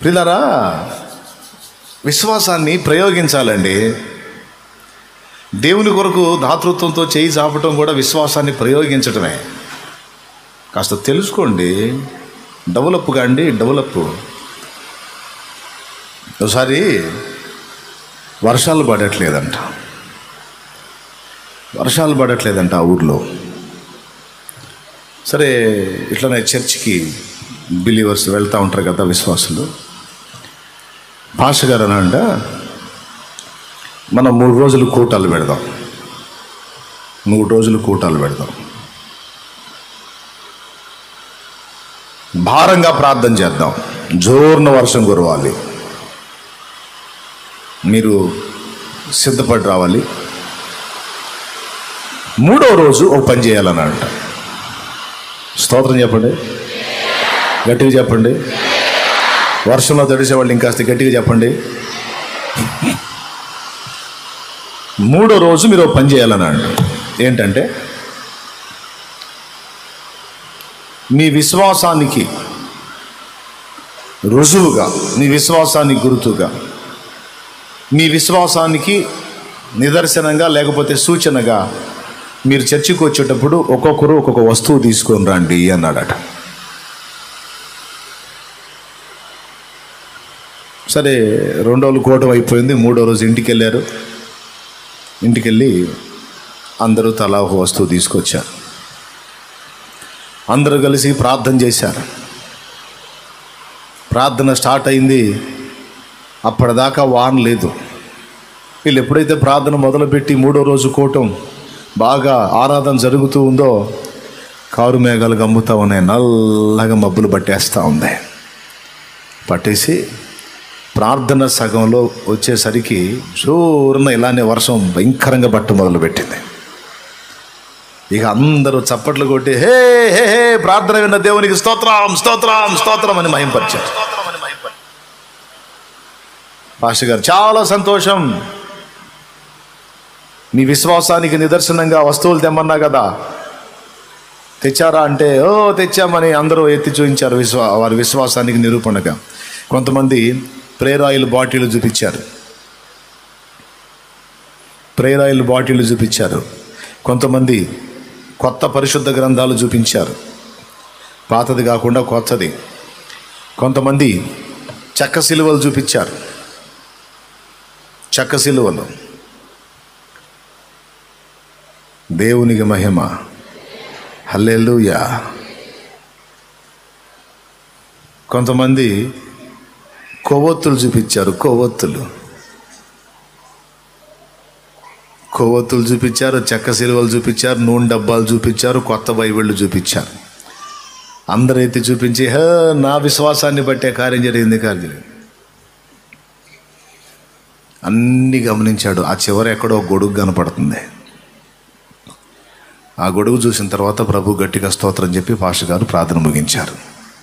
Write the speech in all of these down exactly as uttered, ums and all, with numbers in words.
ప్రియులారా, విశ్వాసాన్ని ప్రయోగించాలండి. దేవుని కొరకు దాతృత్వంతో చేయి చాపటం కూడా విశ్వాసాన్ని ప్రయోగించటమే. కాస్త తెలుసుకోండి, డెవలప్ కాండి, డెవలప్. ఒకసారి వర్షాలు పడట్లేదంట వర్షాలు పడట్లేదంట ఆ ఊర్లో. సరే, ఇట్లనే చర్చికి బిలీవర్స్ వెళ్తూ ఉంటారు కదా విశ్వాసులు. పాస్టర్ గారు అనంట, మనం మూడు రోజులు కూటాలు పెడదాం మూడు రోజులు కూటాలు పెడదాం భారంగా ప్రార్థన చేద్దాం, జోరున వర్షం కురవాలి, మీరు సిద్ధపడి రావాలి. మూడో రోజు ఒక పని చేయాలని అంట. స్తోత్రం చెప్పండి, గట్టిగా చెప్పండి. వర్షంలో తడిసేవాళ్ళు ఇంకాస్త గట్టిగా చెప్పండి. మూడో రోజు మీరు ఒక పని చేయాలని అంట. ఏంటంటే, మీ విశ్వాసానికి రుజువుగా, మీ విశ్వాసానికి గుర్తుగా, మీ విశ్వాసానికి నిదర్శనంగా లేకపోతే సూచనగా మీరు చర్చికి వచ్చేటప్పుడు ఒక్కొక్కరు ఒక్కొక్క వస్తువు తీసుకొని రండి అన్నాడట. సరే, రెండో రోజు కూటం అయిపోయింది. మూడో రోజు ఇంటికి వెళ్ళారు. ఇంటికి వెళ్ళి అందరూ తలా ఒక వస్తువు తీసుకొచ్చారు. అందరూ కలిసి ప్రార్థన చేశారు. ప్రార్థన స్టార్ట్ అయింది. అప్పటిదాకా వాన లేదు. వీళ్ళు ఎప్పుడైతే ప్రార్థన మొదలుపెట్టి మూడో రోజు కూటం బాగా ఆరాధన జరుగుతూ ఉందో, కారు మేఘాలు గమ్ముతూ ఉన్నాయి, నల్లగా మబ్బులు పట్టేస్తూ ఉంది. పట్టేసి ప్రార్థన సగంలో వచ్చేసరికి జోరున ఇలానే వర్షం భయంకరంగా బట్ట మొదలుపెట్టింది. ఇక అందరూ చప్పట్లు కొట్టి హే హే హే ప్రార్థన విన్న దేవునికి స్తోత్రం స్తోత్రం స్తోత్రం అని మహింపరిచారు. పాస్టర్ గారు, చాలా సంతోషం, మీ విశ్వాసానికి నిదర్శనంగా వస్తువులు తెమ్మన్నా కదా, తెచ్చారా అంటే ఓ తెచ్చామని అందరూ ఎత్తి చూపించారు విశ్వా వారి విశ్వాసానికి నిరూపణగా. కొంతమంది ప్రేయర్ ఆయిల్ బాటిల్ చూపించారు ప్రేయర్ ఆయిల్ బాటిల్ చూపించారు కొంతమంది కొత్త పరిశుద్ధ గ్రంథాలు చూపించారు, పాతది కాకుండా కొత్తది. కొంతమంది చెక్క సిలువలు చూపించారు, చెక్క సిలువలు. దేవునికి మహిమ, హల్లెలూయా. కొంతమంది కొవ్వొత్తులు చూపించారు, కొవ్వొత్తులు కొవ్వొత్తులు చూపించారు, చెక్క సిలువలు చూపించారు, నూనె డబ్బాలు చూపించారు, కొత్త బైబిళ్ళు చూపించారు. అందరైతే చూపించి హే నా విశ్వాసాన్ని బట్టే కార్యం జరిగింది కార్యం జరిగింది అన్నీ గమనించాడు. ఆ చివర ఎక్కడో గొడుగు కనపడుతుంది. ఆ గొడుగు చూసిన తర్వాత ప్రభు గట్టిగా స్తోత్రం చెప్పి పాస్టర్ గారు ప్రార్థన ముగించారు.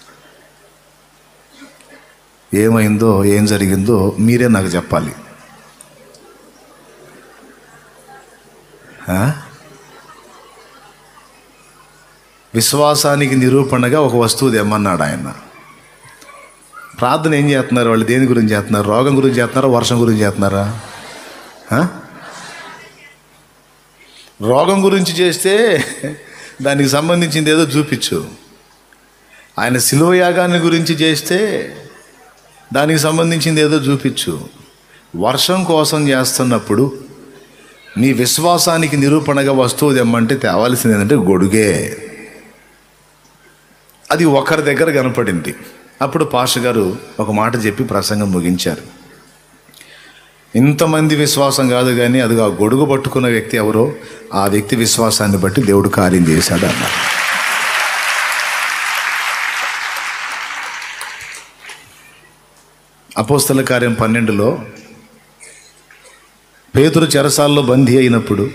ఏమైందో ఏం జరిగిందో మీరే నాకు చెప్పాలి. విశ్వాసానికి నిరూపణగా ఒక వస్తువు తెమ్మన్నాడు ఆయన. ప్రార్థన ఏం చేస్తున్నారు వాళ్ళు? దేని గురించి చేస్తున్నారు? రోగం గురించి చేస్తున్నారా, వర్షం గురించి చేస్తున్నారా? రోగం గురించి చేస్తే దానికి సంబంధించింది ఏదో చూపించు. ఆయన శిలువ యాగాన్ని గురించి చేస్తే దానికి సంబంధించింది ఏదో చూపించు. వర్షం కోసం చేస్తున్నప్పుడు నీ విశ్వాసానికి నిరూపణగా వస్తువు తెమ్మంటే తేవాల్సింది ఏంటంటే గొడుగే. అది ఒకరి దగ్గర కనపడింది. అప్పుడు పాస్టర్ గారు ఒక మాట చెప్పి ప్రసంగం ముగించారు. ఇంతమంది విశ్వాసం కాదు కానీ అది ఆ గొడుగు పట్టుకున్న వ్యక్తి ఎవరో ఆ వ్యక్తి విశ్వాసాన్ని బట్టి దేవుడు కార్యం చేశాడు అన్నారు. అపోస్తల కార్యం పన్నెండులో పేతురు చెరసాల్లో బందీ అయినప్పుడు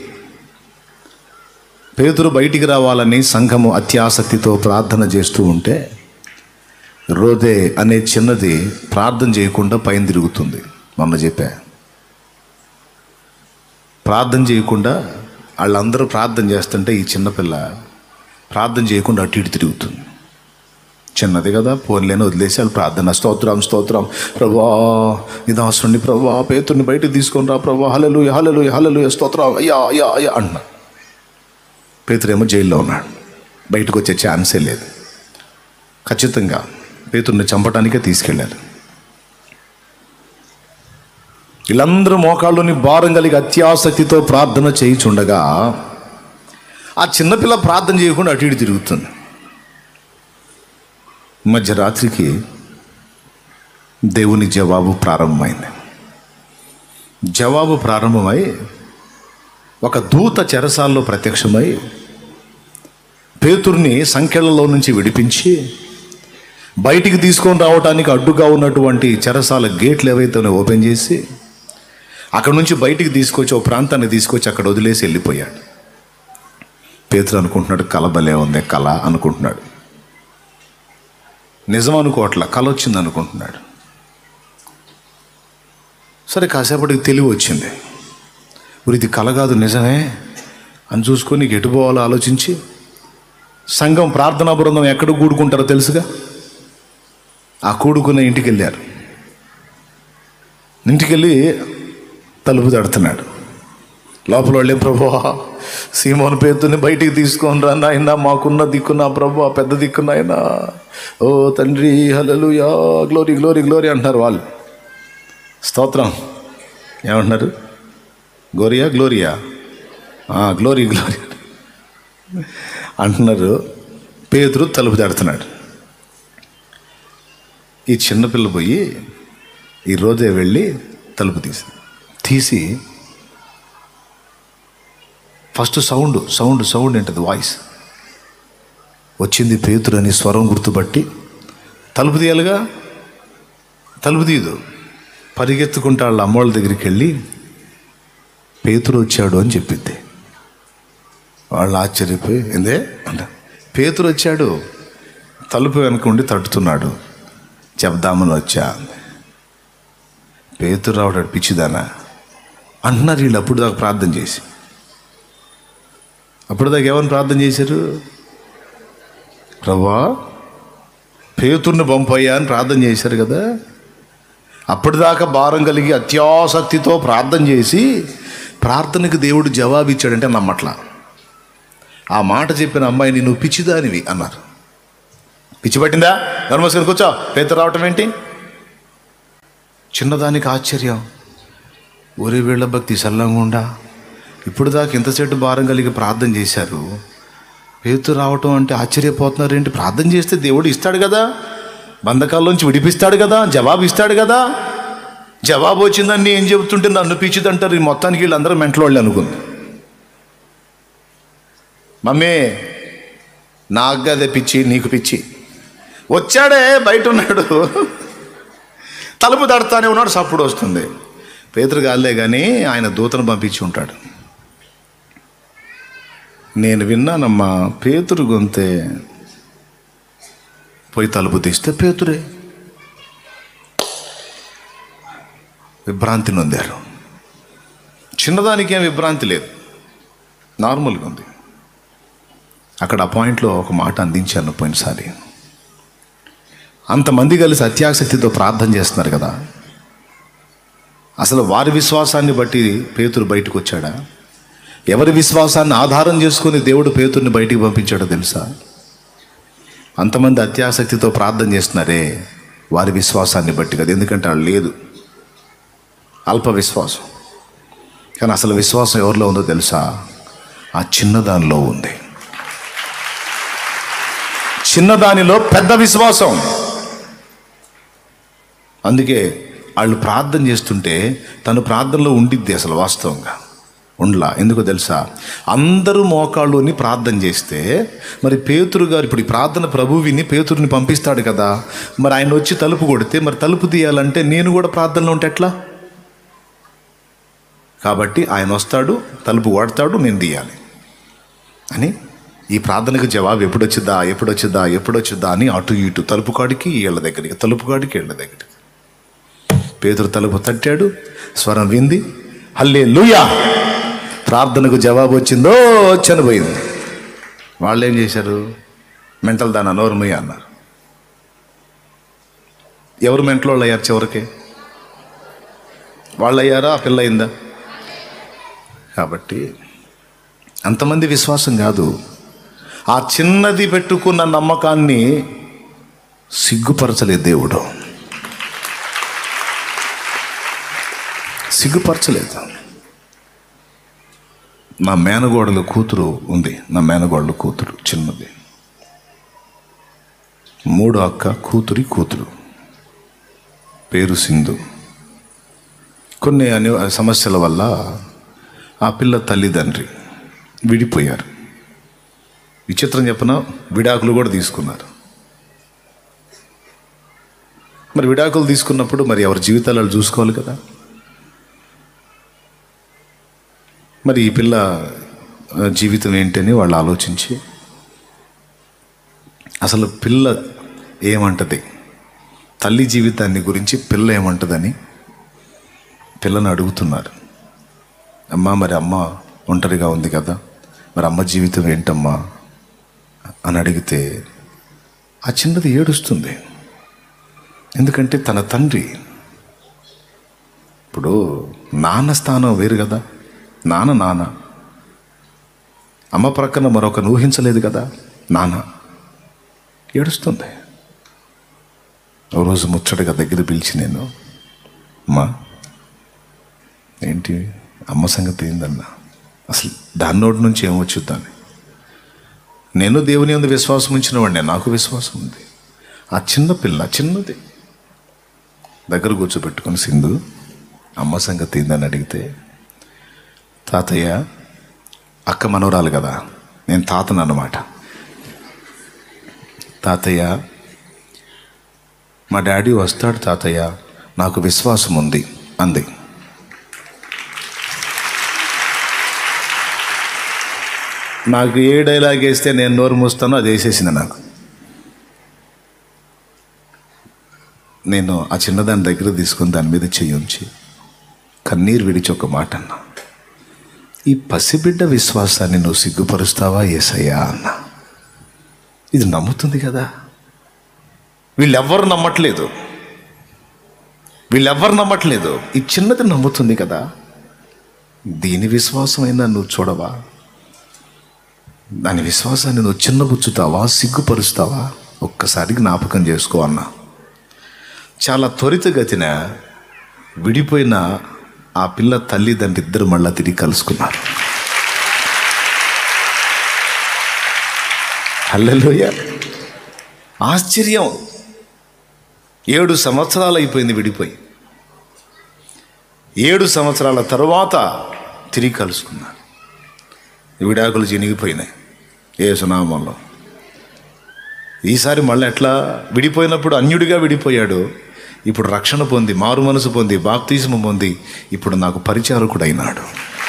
పేతురు బయటికి రావాలని సంఘము అత్యాసక్తితో ప్రార్థన చేస్తూ ఉంటే రోదే అనే చిన్నది ప్రార్థన చేయకుండా పైన తిరుగుతుంది. మొన్న చెప్పా, ప్రార్థన చేయకుండా వాళ్ళందరూ ప్రార్థన చేస్తుంటే ఈ చిన్నపిల్ల ప్రార్థన చేయకుండా అటు ఇటు తిరుగుతుంది. చిన్నది కదా, పోన్లేని వదిలేసాడు. ప్రార్థన, స్తోత్రం స్తోత్రం ప్రభా, ఇది అవసరం ప్రభా, పేతుర్ని బయటకు తీసుకొని రా ప్రభా, హల్లెలూయా హల్లెలూయా హల్లెలూయా స్తోత్రం అయ్యా అయ్యా అయ్యా అంటున్నా. పేతురేమో జైల్లో ఉన్నాడు, బయటకు వచ్చే ఛాన్సే లేదు. ఖచ్చితంగా పేతుర్ని చంపడానికే తీసుకెళ్ళారు. వీళ్ళందరూ మోకాళ్ళలోని భారం కలిగి అత్యాసక్తితో ప్రార్థన చేయుచుండగా ఆ చిన్నపిల్ల ప్రార్థన చేయకుండా అటు ఇటు తిరుగుతుంది. మధ్యరాత్రికి దేవుని జవాబు ప్రారంభమైంది. జవాబు ప్రారంభమై ఒక దూత చెరసాల్లో ప్రత్యక్షమై పేతుర్ని సంకెళ్లలో నుంచి విడిపించి బయటికి తీసుకొని రావడానికి అడ్డుగా ఉన్నటువంటి చెరసాల గేట్లు ఏవైతే ఓపెన్ చేసి అక్కడ నుంచి బయటికి తీసుకొచ్చి ఓ ప్రాంతాన్ని తీసుకొచ్చి అక్కడ వదిలేసి వెళ్ళిపోయాడు. పేతురు అనుకుంటున్నాడు, కల భలే ఉంది కళ అనుకుంటున్నాడు. నిజం అనుకోవట్లా, కళ వచ్చింది అనుకుంటున్నాడు. సరే, కాసేపటికి తెలివి వచ్చింది. ఇది కళ కాదు నిజమే అని చూసుకొని ఎటు పోవాలో ఆలోచించి సంఘం ప్రార్థనా బృందం ఎక్కడ కూడుకుంటారో తెలుసుగా, ఆ కూడుకున్న ఇంటికి వెళ్ళారు. ఇంటికి వెళ్ళి తలుపు తడుతున్నాడు. లోపల వాళ్ళే, ప్రభువా సీమోను పేతుని బయటికి తీసుకొని రా నాయనా, మాకున్న దిక్కున ప్రభువా, పెద్ద దిక్కున ఆయన, ఓ తండ్రి హల్లెలూయా గ్లోరీ గ్లోరీ గ్లోరీ అంటున్నారు వాళ్ళు. స్తోత్రం ఏమంటున్నారు? గోరియా గ్లోరియా గ్లోరీ గ్లోరీ అంటున్నారు. పేతురు తలుపు తడుతున్నాడు. ఈ చిన్నపిల్ల పోయి ఈరోజే వెళ్ళి తలుపు తీసి తీసి ఫస్ట్ సౌండ్ సౌండ్ సౌండ్ ఏంటది, వాయిస్ వచ్చింది. పేతురు అని స్వరం గుర్తుపట్టి తలుపు తీయాలిగా, తలుపు తీయదు. పరిగెత్తుకుంటా వాళ్ళ అమ్మోళ్ళ దగ్గరికి వెళ్ళి పేతురు వచ్చాడు అని చెప్పింది. వాళ్ళు ఆశ్చర్యపోయి, ఏందే అంట, పేతురు వచ్చాడు, తలుపు వెనక ఉండి తట్టుతున్నాడు, చెప్దామని వచ్చా. పేతురు రావడాడు పిచ్చిదానా అంటున్నారు వీళ్ళు. అప్పుడు దాకా ప్రార్థన చేసి అప్పుడు దాకా ఏమని ప్రార్థన చేశారు? ప్రభువా పేతుర్ని పంపయ్యా అని ప్రార్థన చేశారు కదా. అప్పటిదాకా భారం కలిగి అత్యాసక్తితో ప్రార్థన చేసి ప్రార్థనకు దేవుడు జవాబు ఇచ్చాడంటే నమ్మట్లా. ఆ మాట చెప్పిన అమ్మాయిని నువ్వు పిచ్చిదానివి అన్నారు. పిచ్చి పట్టిందా? ధర్మస్కరికి కూర్చో, పేతురు రావటం ఏంటి? చిన్నదానికి ఆశ్చర్యం. ఊరి వీళ్ళ భక్తి సల్లంగుండా ఇప్పుడు దాకా ఇంతసేటు భారం కలిగి ప్రార్థన చేశారు, పేతురు రావటం అంటే ఆశ్చర్యపోతున్నారు ఏంటి? ప్రార్థన చేస్తే దేవుడు ఇస్తాడు కదా, బంధకాల్లోంచి విడిపిస్తాడు కదా, జవాబు ఇస్తాడు కదా. జవాబు వచ్చిందని ఏం చెబుతుంటే నన్ను పిచ్చిదంటారు. ఈ మొత్తానికి వీళ్ళందరూ మెంటల్ వాళ్ళు అనుకుంది. మమ్మీ నాకు అదే పిచ్చి, నీకు పిచ్చి. వచ్చాడే, బయట ఉన్నాడు, తలుపు తడతానే ఉన్నాడు, సప్పుడు వస్తుంది. పేతురు గాలే కానీ ఆయన దూతను పంపించి ఉంటాడు. నేను విన్నానమ్మా, పేతురు గొంతే. పోయి తలుపు తీస్తే పేతురే. విభ్రాంతి నొందారు. చిన్నదానికి ఏం విభ్రాంతి లేదు, నార్మల్గా ఉంది. అక్కడ ఆ పాయింట్లో ఒక మాట అందించాను పోయినసారి. అంతమంది కలిసి అత్యాసక్తితో ప్రార్థన చేస్తున్నారు కదా, అసలు వారి విశ్వాసాన్ని బట్టి పేతురు బయటకు వచ్చాడా? ఎవరి విశ్వాసాన్ని ఆధారం చేసుకుని దేవుడు పేతుర్ని బయటికి పంపించాడో తెలుసా? అంతమంది అత్యాసక్తితో ప్రార్థన చేస్తున్నారే, వారి విశ్వాసాన్ని బట్టి కదా. ఎందుకంటే వాళ్ళు లేదు, అల్ప విశ్వాసం. కానీ అసలు విశ్వాసం ఎవరిలో ఉందో తెలుసా? ఆ చిన్నదానిలో ఉంది. చిన్నదానిలో పెద్ద విశ్వాసం. అందుకే వాళ్ళు ప్రార్థన చేస్తుంటే తను ప్రార్థనలో ఉండిద్ది. అసలు వాస్తవంగా ఉండలా. ఎందుకో తెలుసా? అందరూ మోకాళ్ళుని ప్రార్థన చేస్తే మరి పేతురు గారు ఇప్పుడు ఈ ప్రార్థన ప్రభు విని పేతురుని పంపిస్తాడు కదా, మరి ఆయన వచ్చి తలుపు కొడితే మరి తలుపు తీయాలంటే నేను కూడా ప్రార్థనలో ఉంటే ఎట్లా? కాబట్టి ఆయన వస్తాడు, తలుపు కొడతాడు, నేను తీయాలి అని. ఈ ప్రార్థనకు జవాబు ఎప్పుడొచ్చిద్దా ఎప్పుడొచ్చిద్దా ఎప్పుడొచ్చిద్దా అని అటు ఇటు, తలుపు కాడికి వీళ్ళ దగ్గరికి, తలుపు కాడికి వీళ్ళ దగ్గరికి. పేతురు తలుపు తట్టాడు, స్వరం వింది, హల్లెలూయా, ప్రార్థనకు జవాబు వచ్చిందో చనిపోయింది. వాళ్ళు ఏం చేశారు? మెంటల్ దాన నోరుమయ్య అన్నారు. ఎవరు మెంట్లో వాళ్ళు అయ్యారు చివరికి? వాళ్ళు అయ్యారా, ఆ పిల్ల అయిందా? కాబట్టి అంతమంది విశ్వాసం కాదు. ఆ చిన్నది పెట్టుకున్న నమ్మకాన్ని సిగ్గుపరచలేదు దేవుడు, సిగ్గుపరచలేదు. నా మేనగోడల కూతురు ఉంది, నా మేనగోడల కూతురు చిన్నది, మూడో అక్క కూతురి కూతురు, పేరు సింధు. కొన్ని అనే సమస్యల వల్ల ఆ పిల్ల తల్లిదండ్రి విడిపోయారు. విచిత్రం చెప్పిన విడాకులు కూడా తీసుకున్నారు. మరి విడాకులు తీసుకున్నప్పుడు మరి ఎవరి జీవితాలు చూసుకోవాలి కదా. మరి ఈ పిల్ల జీవితం ఏంటని వాళ్ళు ఆలోచించి అసలు పిల్ల ఏమంటది, తల్లి జీవితాన్ని గురించి పిల్ల ఏమంటదని పిల్లని అడుగుతున్నారు. అమ్మ మరి అమ్మ ఒంటరిగా ఉంది కదా, మరి అమ్మ జీవితం ఏంటమ్మా అని అడిగితే ఆ చిన్నది ఏడుస్తుంది. ఎందుకంటే తన తండ్రి, ఇప్పుడు నాన్న స్థానం వేరు కదా, నాన్న నాన్న అమ్మ ప్రక్కన మరొకరు ఊహించలేదు కదా, నాన్న ఏడుస్తుంది. ఓ రోజు ముచ్చటగా దగ్గర పిలిచి నేను, అమ్మా ఏంటి అమ్మ సంగతి ఏందన్నా, అసలు దాని నోటి నుంచి ఏమొచ్చుద్దని. నేను దేవుని యందు విశ్వాసం ఉంచిన వాడిని, నాకు విశ్వాసం ఉంది. ఆ చిన్న పిల్ల చిన్నది దగ్గర కూర్చోబెట్టుకుని, సింధు అమ్మ సంగతి ఏందని అడిగితే, తాతయ్య, అక్క మనవరాలు కదా, నేను తాతను అన్నమాట, తాతయ్య మా డాడీ వస్తాడు తాతయ్య, నాకు విశ్వాసం ఉంది అంది. నాకు ఏ డైలాగ్ వేస్తే నేను నోరు మూస్తానో అది వేసేసింది నాకు. నేను ఆ చిన్నదాని దగ్గర తీసుకుని దాని మీద చెయ్యి ఉంచి కన్నీరు విడిచి ఒక మాట అన్నా, ఈ పసిబిడ్డ విశ్వాసాన్ని నువ్వు సిగ్గుపరుస్తావా యేసయ్యా అన్నా. ఇది నమ్ముతుంది కదా, వీళ్ళెవ్వరు నమ్మట్లేదు, వీళ్ళెవ్వరు నమ్మట్లేదు, ఈ చిన్నది నమ్ముతుంది కదా, దీని విశ్వాసమైనా నువ్వు చూడవా, దాని విశ్వాసాన్ని నువ్వు చిన్నబుచ్చుతావా, సిగ్గుపరుస్తావా, ఒక్కసారి జ్ఞాపకం చేసుకో అన్నా. చాలా త్వరితగతిన విడిపోయిన ఆ పిల్ల తల్లిదండ్రి ఇద్దరు మళ్ళా తిరిగి కలుసుకున్నారు. హల్లెలూయా. ఆశ్చర్యం, ఏడు సంవత్సరాలు అయిపోయింది విడిపోయి, ఏడు సంవత్సరాల తర్వాత తిరిగి కలుసుకున్నారు. విడాకులు చినిగిపోయినాయి యేసునామంలో. ఈసారి మళ్ళీ ఎట్లా, విడిపోయినప్పుడు అన్యుడిగా విడిపోయాడు, ఇప్పుడు రక్షణ పొంది, మారు మనసు పొంది, బాప్తిస్మం పొంది, ఇప్పుడు నాకు పరిచారకుడు అయినాడు.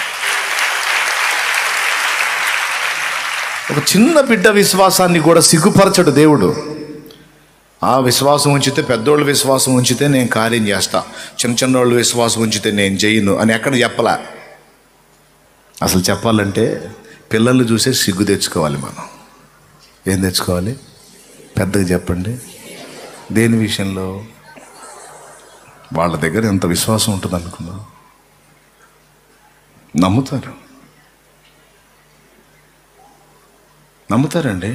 ఒక చిన్న బిడ్డ విశ్వాసాన్ని కూడా సిగ్గుపరచడు దేవుడు. ఆ విశ్వాసం ఉంచితే, పెద్దోళ్ళ విశ్వాసం ఉంచితే నేను కార్యం చేస్తా, చిన్న చిన్నోళ్ళ విశ్వాసం ఉంచితే నేను చేయను అని ఎక్కడ చెప్పలా. అసలు చెప్పాలంటే పిల్లల్ని చూసే సిగ్గు తెచ్చుకోవాలి మనం. ఏం తెచ్చుకోవాలి? పెద్దగా చెప్పండి. దేని విషయంలో? వాళ్ళ దగ్గర ఎంత విశ్వాసం ఉంటుంది అనుకున్నా, నమ్ముతారు, నమ్ముతారండి.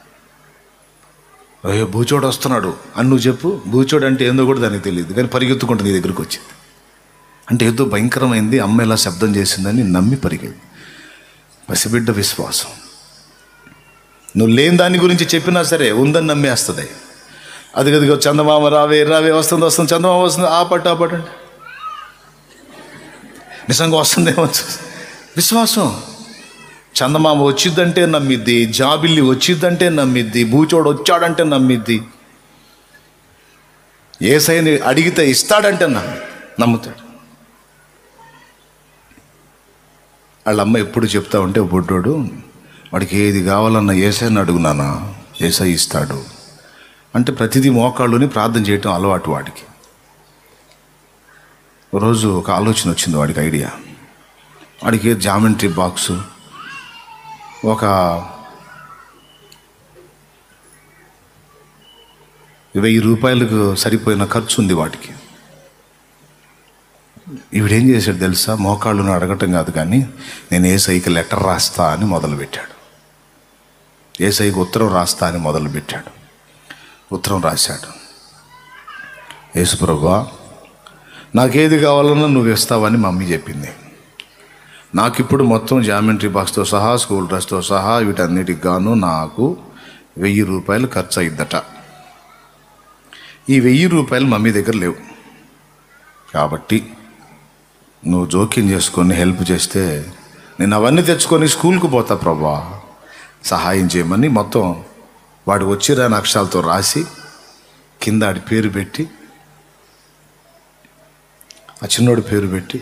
అయ్యో బూచోడు వస్తున్నాడు అని నువ్వు చెప్పు, బూచోడు అంటే ఏందో కూడా దానికి తెలియదు, కానీ పరిగెత్తుకుంటుంది నీ దగ్గరికి వచ్చింది అంటే ఏదో భయంకరమైంది, అమ్మ ఎలా శబ్దం చేసిందని నమ్మి పరిగెత్తి. పసిబిడ్డ విశ్వాసం. నువ్వు లేని దాని గురించి చెప్పినా సరే ఉందని నమ్మేస్తుంది. అది గదిగో చందమామ రావే రావే వస్తుంది వస్తుంది, చందమామ వస్తుంది, ఆ పట్టు ఆ పట్టు అంటే నిజంగా వస్తుందేమో విశ్వాసం. చందమామ వచ్చిద్దంటే నమ్మిద్ది, జాబిల్లి వచ్చిద్దంటే నమ్మిద్ది, బూచోడు వచ్చాడంటే నమ్మిద్ది, యేసయ్యని అడిగితే ఇస్తాడంటే నమ్మి నమ్ముతాడు. వాళ్ళ అమ్మ ఎప్పుడు చెప్తా ఉంటే, బుడ్డోడు వాడికి ఏది కావాలన్నా యేసయ్యని అడుగునానా, యేసయ్య ఇస్తాడు అంటే ప్రతిదీ మోకాళ్ళుని ప్రార్థన చేయటం అలవాటు వాడికి. రోజు ఒక ఆలోచన వచ్చింది వాడికి, ఐడియా. వాడికి జామెంట్రీ బాక్సు, ఒక వెయ్యి రూపాయలకు సరిపోయిన ఖర్చు ఉంది వాటికి. ఈవిడేం చేశాడు తెలుసా? మోకాళ్ళును అడగటం కాదు కానీ నేను ఏసైకి లెటర్ రాస్తా అని మొదలుపెట్టాడు. ఏసైకి ఉత్తరం రాస్తా అని మొదలుపెట్టాడు. ఉత్తరం రాశాడు. యేసు ప్రభువా, నాకేది కావాలన్నా నువ్వు ఇస్తావని మమ్మీ చెప్పింది. నాకు ఇప్పుడు మొత్తం జామెంట్రీ బాక్స్తో సహా స్కూల్ డ్రెస్తో సహా వీటన్నిటికి గాను నాకు వెయ్యి రూపాయలు ఖర్చు అయిద్దట. ఈ వెయ్యి రూపాయలు మమ్మీ దగ్గర లేవు కాబట్టి నువ్వు జోక్యం చేసుకొని హెల్ప్ చేస్తే నేను అవన్నీ తెచ్చుకొని స్కూల్కి పోతా ప్రభువా, సహాయం చేయమని మొత్తం వాడు వచ్చి రాని అక్షరాలతో రాసి కింద ఆడి పేరు పెట్టి, ఆ చిన్నోడి పేరు పెట్టి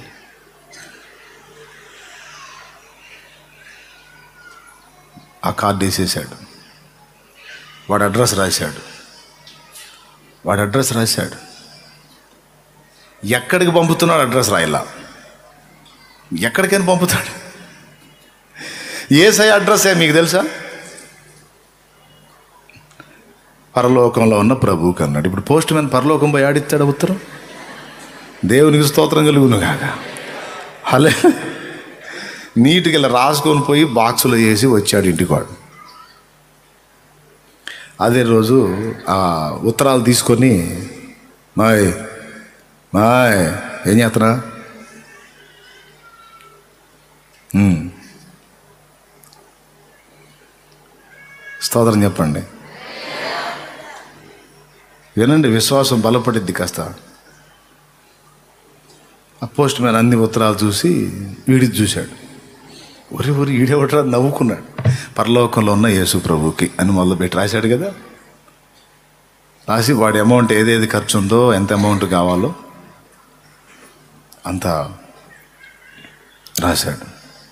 ఆ కార్డు వేసేసాడు. వాడు అడ్రస్ రాశాడు. వాడు అడ్రస్ రాశాడు. ఎక్కడికి పంపుతున్నాడు అడ్రస్ రాయలా. ఎక్కడికైనా పంపుతాడు. యేసయ్య అడ్రస్సే మీకు తెలుసా? పరలోకంలో ఉన్న ప్రభువుకి అన్నాడు. ఇప్పుడు పోస్ట్ మ్యాన్ పరలోకం పోయి ఆడిస్తాడు ఉత్తరం. దేవునికి స్తోత్రం కలుగును కాక. హలే నీట్గా ఇలా రాసుకొని పోయి బాక్సులో వేసి వచ్చాడు ఇంటికి వాడు. అదే రోజు ఆ ఉత్తరాలు తీసుకొని మాయ్ మాయ్ ఏం చేస్తున్నా స్తోత్రం చెప్పండి. వినండి, విశ్వాసం బలపడిద్ది కాస్త. ఆ పోస్ట్ మ్యాన్ అన్ని ఉత్తరాలు చూసి వీడిది చూశాడు. ఒరి ఒరి ఈడేవట్రా నవ్వుకున్నాడు. పరలోకంలో ఉన్న యేసు ప్రభువుకి అని మొదలుపెట్టి రాశాడు కదా. రాసి వాడి అమౌంట్ ఏదేది ఖర్చు ఉందో, ఎంత అమౌంట్ కావాలో అంత రాశాడు.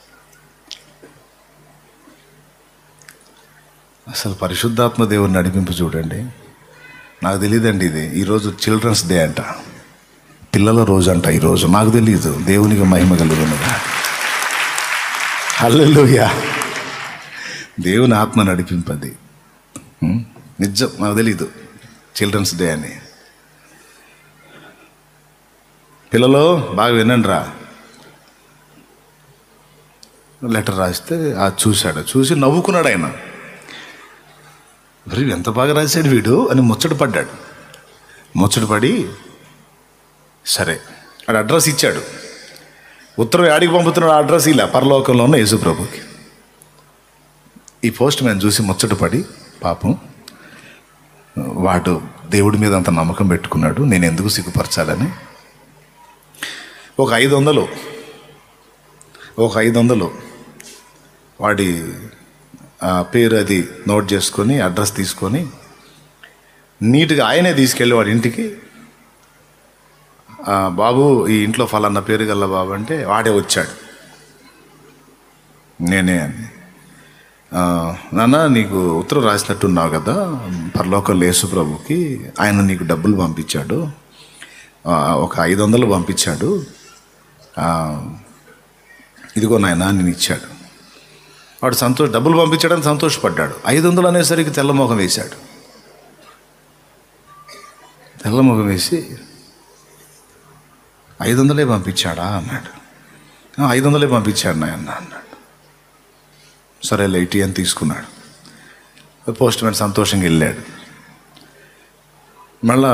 అసలు పరిశుద్ధాత్మ దేవుని నడిపింపు చూడండి. నాకు తెలియదండి ఇది. ఈరోజు చిల్డ్రన్స్ డే అంట, పిల్లల రోజు అంట ఈరోజు. నాకు తెలియదు. దేవునికి మహిమ కలుగునుగా. హల్లెలూయా. దేవుని ఆత్మ నడిపింపది నిజం. నాకు తెలీదు చిల్డ్రన్స్ డే అని. పిల్లలు బాగా వినండి రా. లెటర్ రాస్తే ఆ చూశాడు. చూసి నవ్వుకున్నాడు ఆయన. మరి ఎంత బాగా రాశాడు వీడు అని ముచ్చట పడ్డాడు. ముచ్చట పడి సరే ఆడు అడ్రస్ ఇచ్చాడు. ఉత్తరం యాడికి పంపుతున్నాడు? అడ్రస్ ఇలా పరలోకంలో ఉన్న యేసు ప్రభుకి. ఈ పోస్ట్ మ్యాన్ చూసి ముచ్చట పడి పాపం వాడు దేవుడి మీద అంత నమ్మకం పెట్టుకున్నాడు, నేను ఎందుకు సిగ్గుపరచాలని ఒక ఐదు వందలు ఒక ఐదు వందలు వాడి పేరు అది నోట్ చేసుకొని అడ్రస్ తీసుకొని నీట్గా ఆయనే తీసుకెళ్ళి వాడి ఇంటికి, బాబు ఈ ఇంట్లో ఫలానా పేరు గల్ల బాబు అంటే వాడే వచ్చాడు. నేనే అని, నాన్న నీకు ఉత్తరం రాసినట్టున్నావు కదా పరలోకంలో యేసు ప్రభుకి, ఆయన నీకు డబ్బులు పంపించాడు, ఒక ఐదు వందలు పంపించాడు, ఇదిగో నాయన నేను ఇచ్చాడు. వాడు సంతోష డబ్బులు పంపించాడని సంతోషపడ్డాడు. ఐదు వందలు అనేసరికి తెల్లమొఖం వేశాడు. తెల్లమొఖం వేసి ఐదు వందలే పంపించాడా అన్నాడు. ఐదు వందలే పంపించాడు నాయన అన్నాడు. సరే లైటీ అని తీసుకున్నాడు. పోస్ట్ మ్యాన్ సంతోషంగా వెళ్ళాడు. మళ్ళా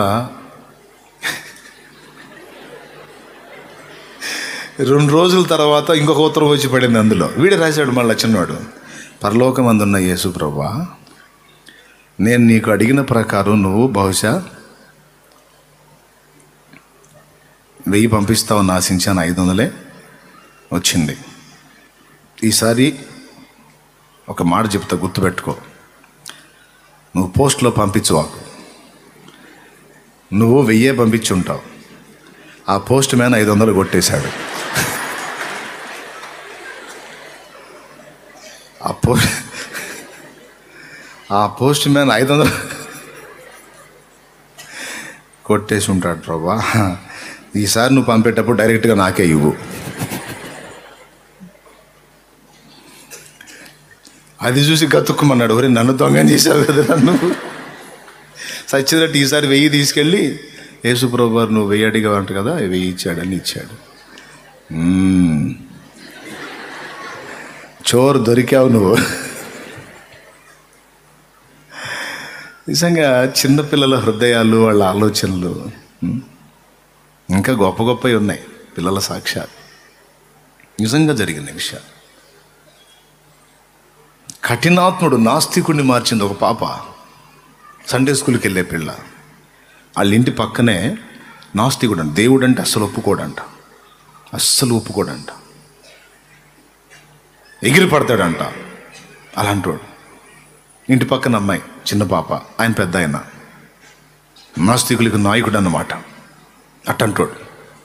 రెండు రోజుల తర్వాత ఇంకొక ఉత్తరం వచ్చి పడింది. అందులో వీడే రాశాడు మళ్ళీ చిన్నవాడు, పరలోకమందున్న యేసు ప్రభువా, నేను నీకు అడిగిన ప్రకారం నువ్వు బహుశా వెయ్యి పంపిస్తావని ఆశించాను, ఐదు వందలే వచ్చింది. ఈసారి ఒక మాట చెప్తా, గుర్తుపెట్టుకో. నువ్వు పోస్ట్లో పంపించవాకు. నువ్వు వెయ్యే పంపించుంటావు. ఆ పోస్ట్ మ్యాన్ ఐదు వందలు కొట్టేశాడు. ఆ పో ఆ పోస్ట్ మ్యాన్ ఐదు వందలు కొట్టేసి ఉంటాడు. ప్రభా, ఈసారి నువ్వు పంపేటప్పుడు డైరెక్ట్గా నాకే ఇవ్వు. అది చూసి గతుక్కుమన్నాడు, ఒరే నన్ను దొంగని చేశావు కదా, నన్ను సచ్చినట్టు ఈసారి వెయ్యి తీసుకెళ్ళి యేసుప్రభు గారు నువ్వు వెయ్యి అడిగావంట కదా, వెయ్యి ఇచ్చాడని ఇచ్చాడు. చోరు దొరికావు నువ్వు. నిజంగా చిన్నపిల్లల హృదయాలు, వాళ్ళ ఆలోచనలు ఇంకా గొప్ప గొప్పవి ఉన్నాయి. పిల్లల సాక్ష్యాలు నిజంగా జరిగిన విషయాలు. కఠినాత్ముడు నాస్తికుడిని మార్చింది ఒక పాప. సండే స్కూల్కి వెళ్ళే పిల్ల. వాళ్ళ ఇంటి పక్కనే నాస్తికుడు అంట. దేవుడు అంటే అస్సలు ఒప్పుకోడంట, అస్సలు ఒప్పుకోడంట, ఎగిరి పడతాడంట. అలాంటోడు. ఇంటి పక్కన అమ్మాయి చిన్న పాప, ఆయన పెద్ద ఆయన, నాస్తికులకు నాయకుడు అన్నమాట. అట్టంటోడు.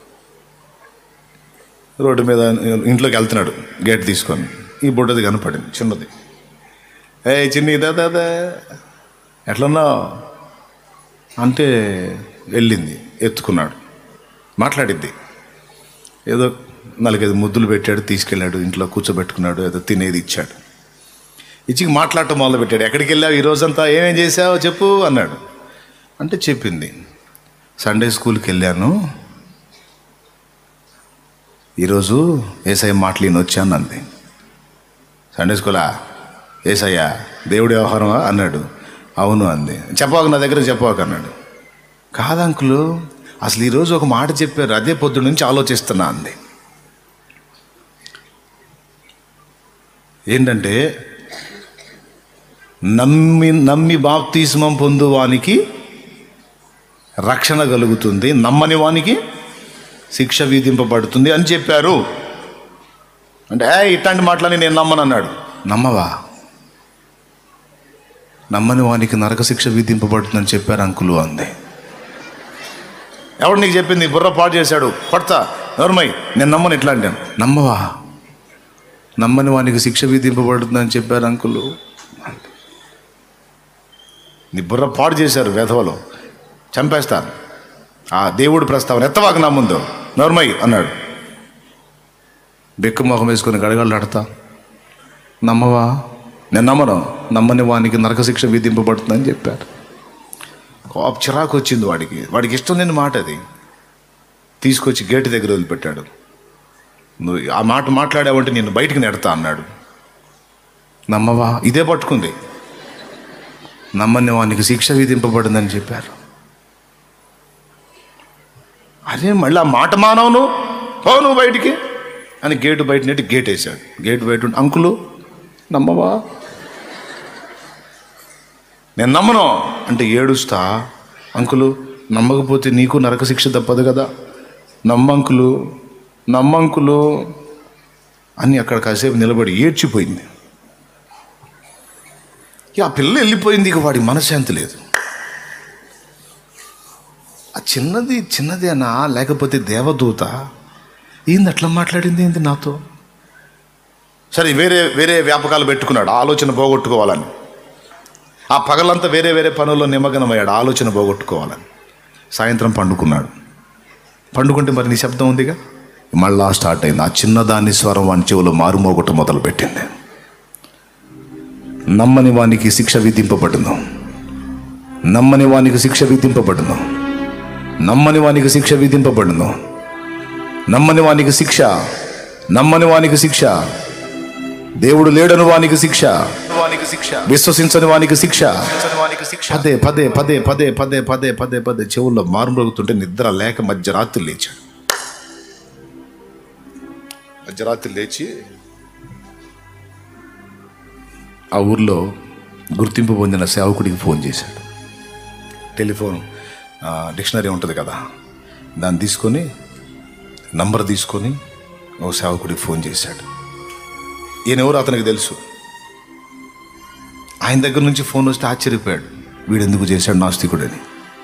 రోడ్డు మీద ఇంట్లోకి వెళ్తున్నాడు గేట్ తీసుకొని. ఈ బుడ్డది కనపడింది, చిన్నది. ఏ చిన్ని దాదా ఎట్లన్నావు అంటే వెళ్ళింది, ఎత్తుకున్నాడు, మాట్లాడిద్ది. ఏదో నాలుగైదు ముద్దులు పెట్టాడు, తీసుకెళ్ళాడు, ఇంట్లో కూర్చోబెట్టుకున్నాడు, ఏదో తినేది ఇచ్చాడు. ఇచ్చి మాట్లాడటం మొదలు పెట్టాడు. ఎక్కడికి వెళ్ళావు ఈ రోజంతా, ఏమేం చేసావు చెప్పు అన్నాడు. అంటే చెప్పింది, సండే స్కూల్కి వెళ్ళాను, ఈరోజు ఏసఐ మాటలు ఈయన వచ్చాను అంది. సండే స్కూలా, ఏసయ్యా దేవుడి వ్యవహారమా అన్నాడు. అవును అంది. చెప్పాక నా దగ్గర చెప్పాక అన్నాడు. కాదు అంకులు, అసలు ఈరోజు ఒక మాట చెప్పారు, అదే పొద్దు నుంచి ఆలోచిస్తున్నా అంది. ఏంటంటే నమ్మి నమ్మి బాప్తిస్మం పొందువానికి రక్షణ కలుగుతుంది, నమ్మని వానికి శిక్ష విధింపబడుతుంది అని చెప్పారు. అంటే ఇట్లాంటి మాటలని నేను నమ్మను అన్నాడు. నమ్మవా? నమ్మని వానికి నరక శిక్ష విధింపబడుతుందని చెప్పారు అంకులు అంది. ఎవడు నీకు చెప్పింది? బుర్ర పాడు చేశాడు, పడతా ఎవరమై, నేను నమ్మను ఇట్లా అంటాను. నమ్మవా? నమ్మని వానికి శిక్ష విధింపబడుతుందని చెప్పారు అంకులు. నీ బుర్ర పాడు చేశారు వెధవలు, చంపేస్తాను. ఆ దేవుడు ప్రస్తావన ఎత్తవాక నా ముందు, నోర్మై అన్నాడు. బెక్కు మొహం వేసుకొని గడగడలాడతా. నమ్మవా? నేను నమ్మను. నమ్మని వానికి నరకశిక్ష విధింపబడుతుందని చెప్పారు. కోప చిరాకు వచ్చింది వాడికి. వాడికి ఇష్టం లేని మాట అది. తీసుకొచ్చి గేటు దగ్గర వదిలిపెట్టాడు. నువ్వు ఆ మాట మాట్లాడావంటే నేను బయటికి నెడతా అన్నాడు. నమ్మవా? ఇదే పట్టుకుంది. నమ్మని వానికి శిక్ష విధింపబడిందని చెప్పారు. అదే మళ్ళీ ఆ మాట మానవును, పో నువ్వు బయటికి అని గేటు బయట నెట్టి గేట్ వేసాడు. గేటు బయట ఉండి, అంకులు నమ్మవా? నేను నమ్మను అంటే ఏడుస్తా. అంకులు నమ్మకపోతే నీకు నరక శిక్ష తప్పదు కదా, నమ్మంకులు నమ్మంకులు అని అక్కడ కాసేపు నిలబడి ఏడ్చిపోయింది. ఇక ఆ పిల్ల వెళ్ళిపోయింది. ఇక వాడి మనశ్శాంతి లేదు. ఆ చిన్నది చిన్నదేనా లేకపోతే దేవదూత? ఏంది అట్లా మాట్లాడింది ఏంది నాతో? సరే వేరే వేరే వ్యాపకాలు పెట్టుకున్నాడు ఆలోచన పోగొట్టుకోవాలని. ఆ పగలంతా వేరే వేరే పనుల్లో నిమగ్నమయ్యాడు ఆలోచన పోగొట్టుకోవాలని. సాయంత్రం పండుకున్నాడు. పండుకుంటే మరి నీ శబ్దం ఉందిగా, మళ్ళా స్టార్ట్ అయింది. ఆ చిన్నదాన్ని స్వరం వాని చెవులో మారుమోగొట్ట మొదలుపెట్టింది. నమ్మని వానికి శిక్ష విధింపబడును, నమ్మని వానికి శిక్ష విధింపబడును, నమ్మని వానికి శిక్ష విధింపబడును, నమ్మని వానికి శిక్ష, నమ్మని వానికి శిక్ష, దేవుడు లేడని వానికి శిక్ష, విశ్వసించని వానికి శిక్ష. పదే పదే పదే పదే పదే పదే పదే పదే చెవుల్లో మారుమోగుతుంటే నిద్ర లేక మధ్యరాత్రి లేచాడు. మధ్యరాత్రి లేచి ఆ ఊర్లో గుర్తింపు పొందిన సేవకుడికి ఫోన్ చేశాడు. టెలిఫోన్ డిక్షనరీ ఉంటుంది కదా, దాన్ని తీసుకొని నంబర్ తీసుకొని ఓ సేవకుడికి ఫోన్ చేశాడు. ఈయన ఎవరు అతనికి తెలుసు. ఆయన దగ్గర నుంచి ఫోన్ వస్తే ఆశ్చర్యపోయాడు, వీడెందుకు చేశాడు నాస్తికుడని.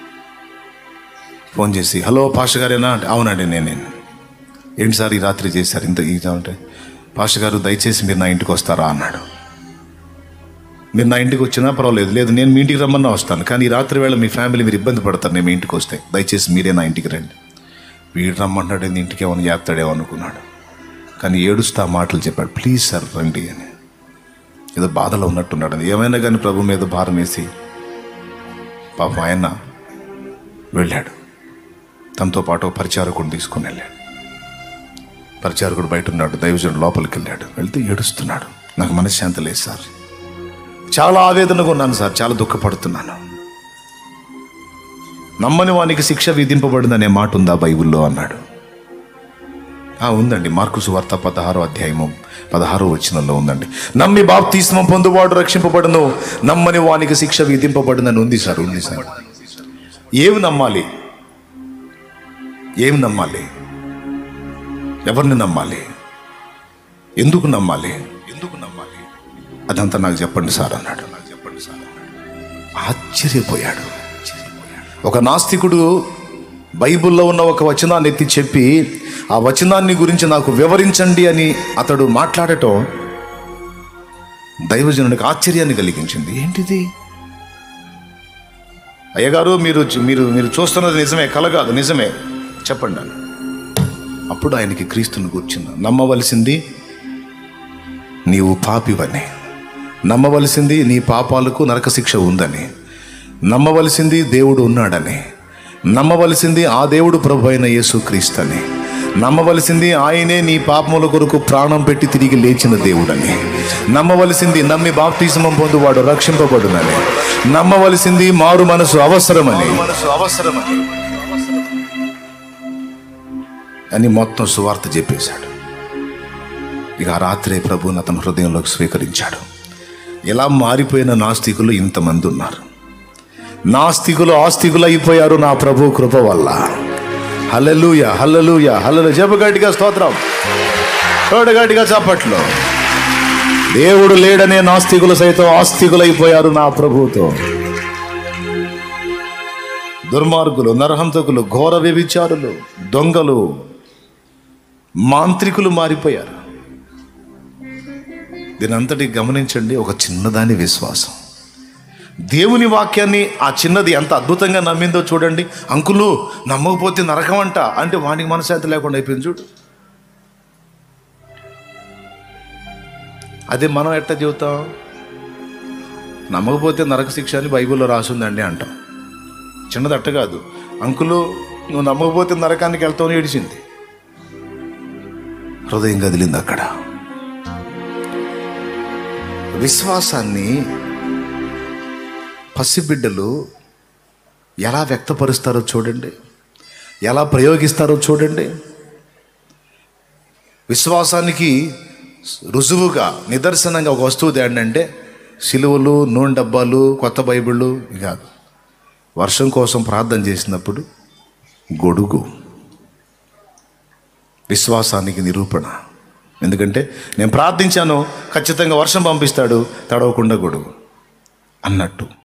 ఫోన్ చేసి, హలో పాస్టర్ గారేనా అంటే, అవునండి నేనే. ఏంటి సార్ ఈ రాత్రి చేశారు ఇంత ఈ అంటే, పాస్టర్ గారు దయచేసి మీరు నా ఇంటికి వస్తారా అన్నాడు. మీరు నా ఇంటికి వచ్చినా పర్వాలేదు, లేదు నేను మీ ఇంటికి రమ్మన్నా వస్తాను, కానీ ఈ రాత్రి వేళ మీ ఫ్యామిలీ మీరు ఇబ్బంది పడతారు నేను మీ ఇంటికి వస్తే, దయచేసి మీరే నా ఇంటికి రండి. వీడు రమ్మంటాడు, ఇంటికి ఏమైనా చేస్తాడేమో అనుకున్నాడు. కానీ ఏడుస్తా మాటలు చెప్పాడు, ప్లీజ్ సార్ రండి అని. ఏదో బాధలో ఉన్నట్టున్నాడు. ఏమైనా కానీ ప్రభు మీద భారం వేసి పాపం ఆయన వెళ్ళాడు. తనతో పాటు పరిచారకుడిని తీసుకుని వెళ్ళాడు. పరిచారకుడు బయట ఉన్నాడు, దైవజనుడు లోపలికి వెళ్ళాడు. వెళ్తే ఏడుస్తున్నాడు. నాకు మనశ్శాంతి లేదు సార్, చాలా ఆవేదనగా ఉన్నాను సార్, చాలా దుఃఖపడుతున్నాను. నమ్మని వానికి శిక్ష విధింపబడిందనే మాట ఉందా బైబిల్లో అన్నాడు. ఆ ఉందండి, మార్కు సువార్త పదహారో అధ్యాయము పదహారో వచనంలో ఉందండి. నమ్మి బాప్తిస్మం పొందువాడు రక్షింపబడును, నమ్మని వానికి శిక్ష విధింపబడిందని ఉంది సార్, ఉంది సార్. ఏమి నమ్మాలి? ఏమి నమ్మాలి? ఎవరిని నమ్మాలి? ఎందుకు నమ్మాలి? ఎందుకు నమ్మాలి? అదంతా నాకు చెప్పండి సార్ అన్నాడు. నాకు చెప్పండి సార్ అన్నాడు. ఆశ్చర్యపోయాడు. ఒక నాస్తికుడు బైబిల్లో ఉన్న ఒక వచనాన్ని ఎత్తి చెప్పి ఆ వచనాన్ని గురించి నాకు వివరించండి అని అతడు మాట్లాడటం దైవజనుడికి ఆశ్చర్యాన్ని కలిగించింది. ఏంటిది? అయ్యగారు మీరు మీరు మీరు చూస్తున్నది నిజమే, కల కాదు, నిజమే, చెప్పండి అని. అప్పుడు ఆయనకి క్రీస్తుని కూర్చున్నా. నమ్మవలసింది నీవు పాపివని, నమ్మవలసింది నీ పాపాలకు నరకశిక్ష ఉందని, నమ్మవలసింది దేవుడు ఉన్నాడని, నమ్మవలసింది ఆ దేవుడు ప్రభు అయిన యేసుక్రీస్తు అని, నమ్మవలసింది ఆయనే నీ పాపముల కొరకు ప్రాణం పెట్టి తిరిగి లేచిన దేవుడని, నమ్మవలసింది నమ్మి బాప్తిస్మం పొందువాడు రక్షింపబడునని, నమ్మవలసింది మారు మనసు అవసరమని అవసరమని అని మొత్తం సువార్త చెప్పేశాడు. ఇక ఆ రాత్రే ప్రభువుని అతని హృదయంలోకి స్వీకరించాడు. ఇలా మారిపోయిన నాస్తికులు ఇంతమంది ఉన్నారు. నాస్తికులు ఆస్తికులు అయిపోయారు నా ప్రభు కృప వల్ల. హల్లెలూయా, హల్లెలూయా, హల్లెలూయా. జపగట్టిగా స్తోత్రం, తోడగట్టిగా చప్పట్లు. దేవుడు లేడనే నాస్తికులు సైతం ఆస్తికులైపోయారు నా ప్రభువుతో. దుర్మార్గులు, నరహంతకులు, ఘోర వ్యభిచారులు, దొంగలు, మాంత్రికులు మారిపోయారు. దీనంతటి గమనించండి. ఒక చిన్నదాని విశ్వాసం, దేవుని వాక్యాన్ని ఆ చిన్నది ఎంత అద్భుతంగా నమ్మిందో చూడండి. అంకులు నమ్మకపోతే నరకం అంట అంటే వానికి మనశ్శాంతి లేకుండా అయిపోయింది చూడు. అదే మనం ఎట్లా చెబుతాం? నమ్మకపోతే నరక శిక్ష అని బైబిల్లో రాసుందండి అంటాం. చిన్నది అట్ట కాదు. అంకులు నువ్వు నమ్మకపోతే నరకానికి వెళ్తావు ఏడిచింది. హృదయం కదిలింది అక్కడ. విశ్వాసాన్ని పసిబిడ్డలు ఎలా వ్యక్తపరుస్తారో చూడండి, ఎలా ప్రయోగిస్తారో చూడండి. విశ్వాసానికి రుజువుగా, నిదర్శనంగా ఒక వస్తువు ఏంటంటే సిలువలు, నూనె డబ్బాలు, కొత్త బైబిళ్ళు కాదు. వర్షం కోసం ప్రార్థన చేసినప్పుడు గొడుగు విశ్వాసానికి నిరూపణ. ఎందుకంటే నేను ప్రార్థించాను, ఖచ్చితంగా వర్షం పంపిస్తాడు, తడవకుండా గొడుగు అన్నట్టు.